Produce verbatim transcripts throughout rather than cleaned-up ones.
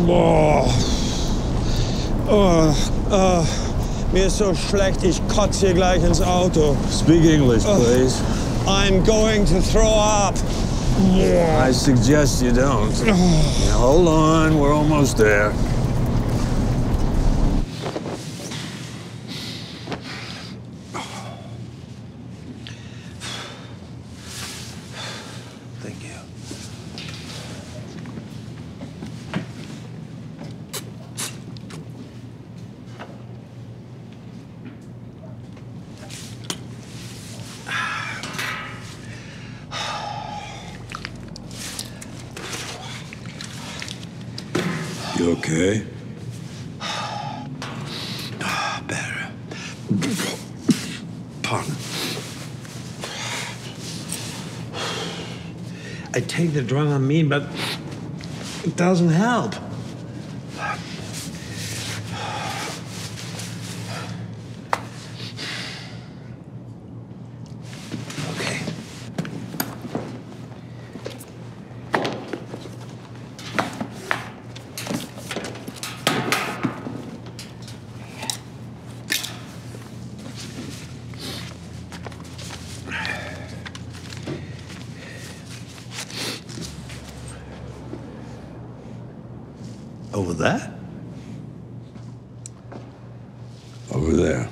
Boah. Oh, oh. Mir ist so schlecht, ich kotze hier gleich ins Auto. Speak English, please. Oh. I'm going to throw up. I suggest you don't. Now, hold on, we're almost there. Thank you. You okay? Better. Pardon. I take the Dramamine, but it doesn't help. Okay. Over there? Over there.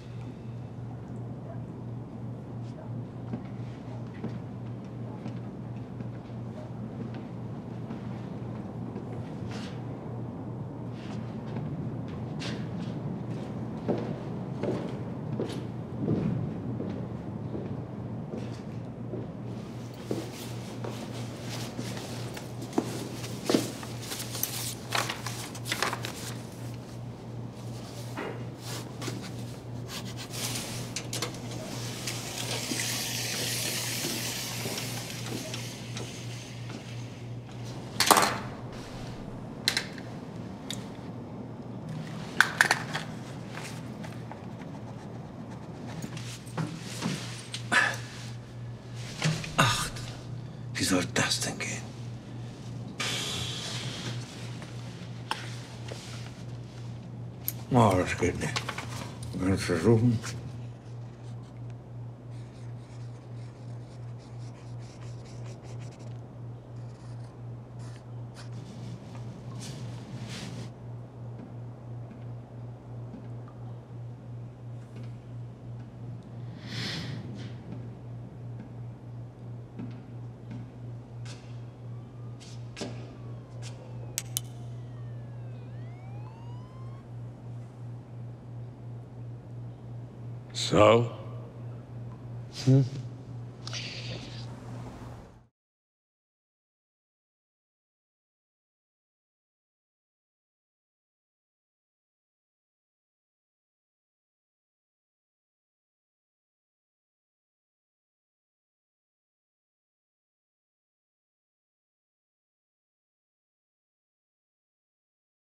Wie soll das denn gehen? Oh, das geht nicht. Wir können es versuchen. So? Hmm?